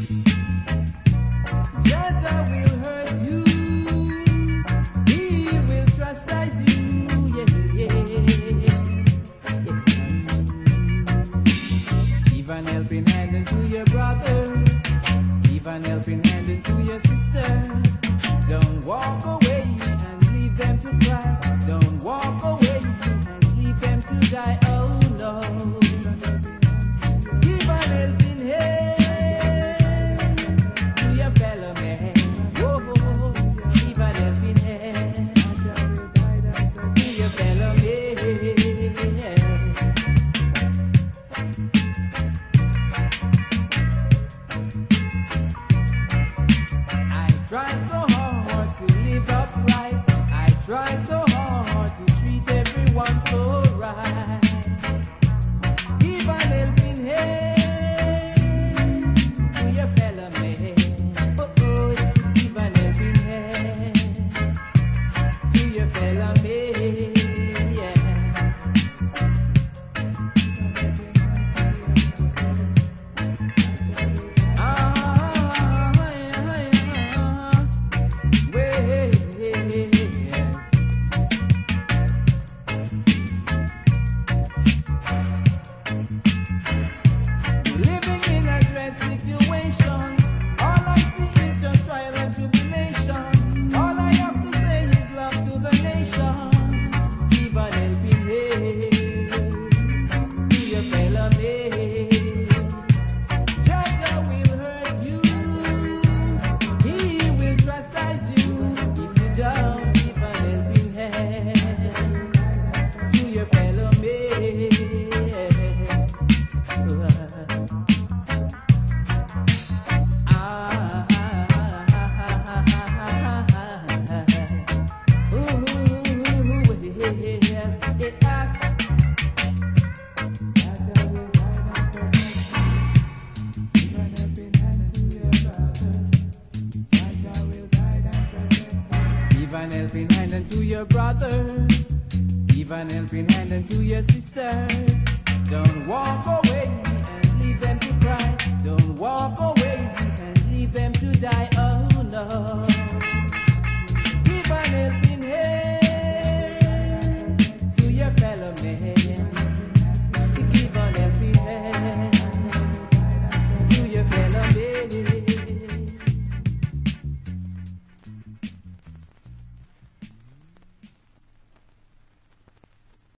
Jaja will hurt you. He will chastise you. Give an helping hand into your brothers. Give an helping hand into your sisters. Don't walk away and leave them to cry. Don't walk away and leave them to die. Oh no. Give an helping hand to your fellow man. Whoa. Give an helping hand to your fellow man. Tried so hard to live upright. I tried so hard to treat everyone so right. Give an helping hand to your fellow man. Oh, oh, give an helping hand to your fellow man. Yes. Give an helping hand unto your brothers. Give an helping hand unto your sisters.